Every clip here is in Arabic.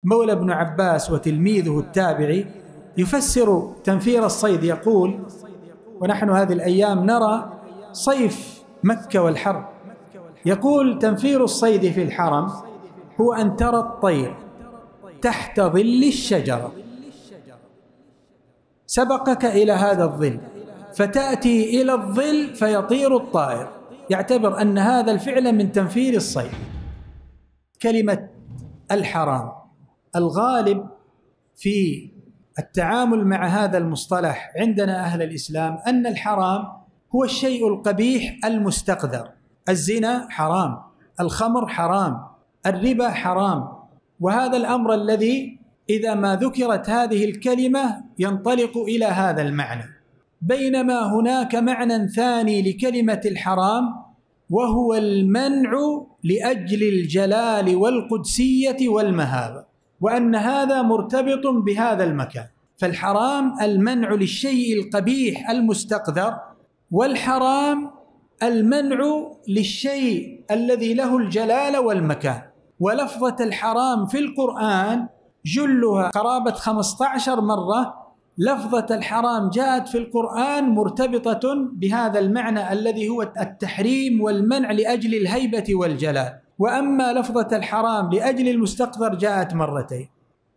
مولى ابن عباس وتلميذه التابعي يفسر تنفير الصيد، يقول: ونحن هذه الأيام نرى صيف مكة والحر، يقول: تنفير الصيد في الحرم هو أن ترى الطير تحت ظل الشجرة، سبقك إلى هذا الظل فتأتي إلى الظل فيطير الطائر، يعتبر أن هذا الفعل من تنفير الصيد. كلمة الحرام، الغالب في التعامل مع هذا المصطلح عندنا أهل الإسلام أن الحرام هو الشيء القبيح المستقذر، الزنا حرام، الخمر حرام، الربا حرام، وهذا الأمر الذي إذا ما ذكرت هذه الكلمة ينطلق إلى هذا المعنى. بينما هناك معنى ثاني لكلمة الحرام، وهو المنع لأجل الجلال والقدسية والمهابة، وأن هذا مرتبط بهذا المكان. فالحرام المنع للشيء القبيح المستقذر، والحرام المنع للشيء الذي له الجلال والمكان. ولفظة الحرام في القرآن جلها قرابة 15 مرة، لفظة الحرام جاءت في القرآن مرتبطة بهذا المعنى الذي هو التحريم والمنع لأجل الهيبة والجلال، وأما لفظة الحرام لأجل المستقذر جاءت مرتين.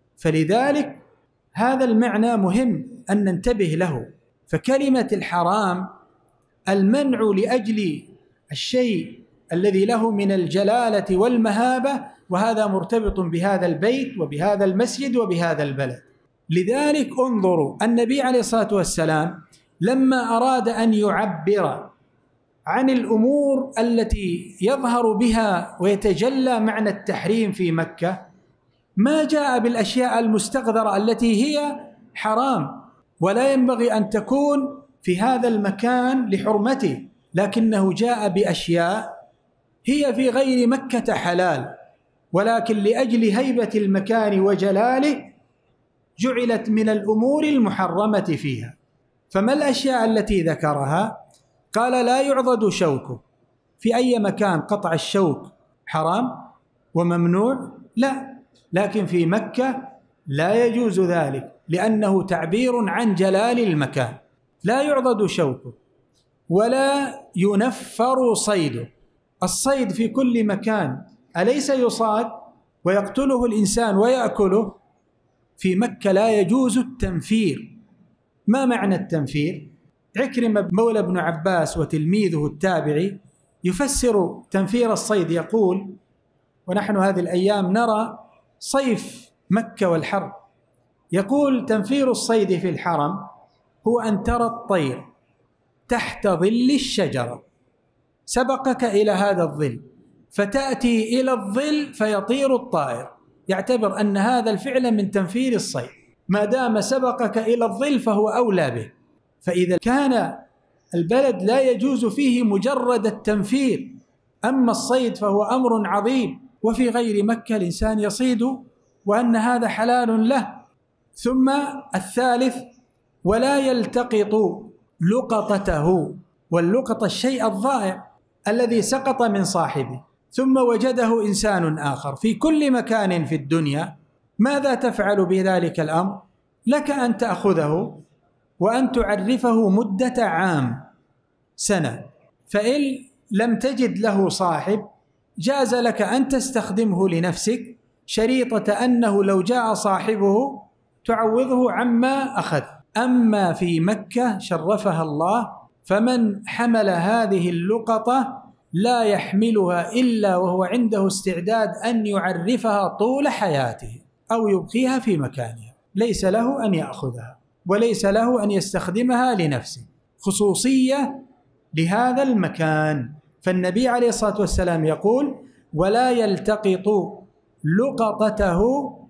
فلذلك هذا المعنى مهم أن ننتبه له. فكلمة الحرام المنع لأجل الشيء الذي له من الجلالة والمهابة، وهذا مرتبط بهذا البيت وبهذا المسجد وبهذا البلد. لذلك انظروا النبي عليه الصلاة والسلام لما أراد أن يعبر عن الأمور التي يظهر بها ويتجلى معنى التحريم في مكة، ما جاء بالأشياء المستقذرة التي هي حرام ولا ينبغي أن تكون في هذا المكان لحرمته، لكنه جاء بأشياء هي في غير مكة حلال، ولكن لأجل هيبة المكان وجلاله جعلت من الأمور المحرمة فيها. فما الأشياء التي ذكرها؟ قال: لا يعضد شوكه. في أي مكان قطع الشوك حرام وممنوع؟ لا، لكن في مكة لا يجوز ذلك لأنه تعبير عن جلال المكان. لا يعضد شوكه ولا ينفر صيده. الصيد في كل مكان أليس يصاد ويقتله الإنسان ويأكله؟ في مكة لا يجوز التنفير. ما معنى التنفير؟ عكرمة مولى ابن عباس وتلميذه التابعي يفسر تنفير الصيد، يقول: ونحن هذه الأيام نرى صيف مكة والحر، يقول: تنفير الصيد في الحرم هو أن ترى الطير تحت ظل الشجرة، سبقك إلى هذا الظل فتأتي إلى الظل فيطير الطائر، يعتبر أن هذا الفعل من تنفير الصيد، ما دام سبقك إلى الظل فهو أولى به. فإذا كان البلد لا يجوز فيه مجرد التنفير، أما الصيد فهو أمر عظيم، وفي غير مكة الإنسان يصيد وأن هذا حلال له. ثم الثالث: ولا يلتقط لقطته، واللقط الشيء الضائع الذي سقط من صاحبه ثم وجده إنسان آخر في كل مكان في الدنيا. ماذا تفعل بذلك الأمر؟ لك أن تأخذه وأن تعرفه مدة عام سنة، فإن لم تجد له صاحب جاز لك أن تستخدمه لنفسك شريطة أنه لو جاء صاحبه تعوضه عما أخذ. أما في مكة شرفها الله فمن حمل هذه اللقطة لا يحملها إلا وهو عنده استعداد أن يعرفها طول حياته أو يبقيها في مكانها، ليس له أن يأخذها وليس له أن يستخدمها لنفسه، خصوصية لهذا المكان. فالنبي عليه الصلاة والسلام يقول: ولا يلتقط لقطته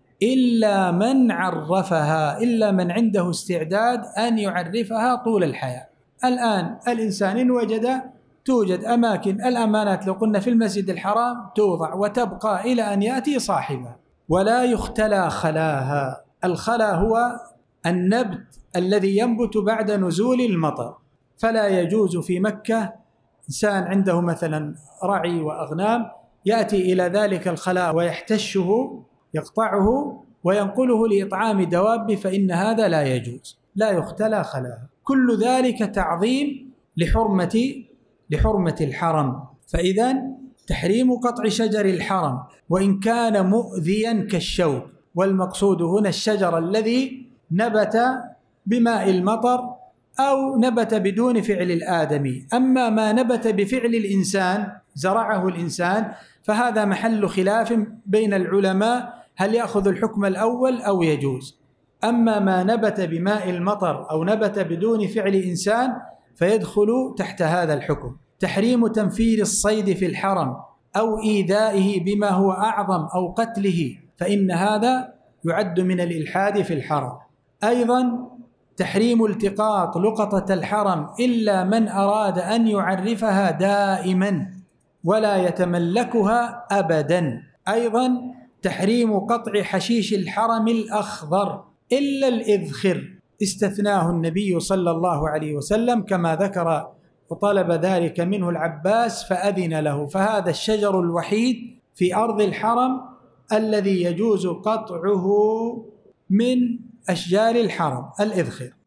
إلا من عرفها، إلا من عنده استعداد أن يعرفها طول الحياة. الآن الإنسان إن وجد، توجد أماكن الأمانات لو قلنا في المسجد الحرام توضع وتبقى إلى أن يأتي صاحبها. ولا يختلى خلاها. الخلا هو النبت الذي ينبت بعد نزول المطر، فلا يجوز في مكة إنسان عنده مثلا رعي وأغنام يأتي إلى ذلك الخلاء ويحتشه يقطعه وينقله لإطعام دواب فإن هذا لا يجوز، لا يختلى خلاها. كل ذلك تعظيم لحرمة الحرم. فإذا تحريم قطع شجر الحرم وإن كان مؤذيا كالشوك، والمقصود هنا الشجر الذي نبت بماء المطر أو نبت بدون فعل الآدمي. أما ما نبت بفعل الإنسان، زرعه الإنسان، فهذا محل خلاف بين العلماء هل يأخذ الحكم الأول أو يجوز. أما ما نبت بماء المطر أو نبت بدون فعل إنسان فيدخل تحت هذا الحكم. تحريم تنفير الصيد في الحرم أو إيذائه بما هو أعظم أو قتله، فإن هذا يعد من الإلحاد في الحرم. أيضا تحريم التقاط لقطة الحرم إلا من أراد أن يعرفها دائما ولا يتملكها أبدا. أيضا تحريم قطع حشيش الحرم الأخضر إلا الإذخر، استثناه النبي صلى الله عليه وسلم كما ذكر، وطلب ذلك منه العباس فأذن له. فهذا الشجر الوحيد في أرض الحرم الذي يجوز قطعه من أشجار الحرم، الإذخر.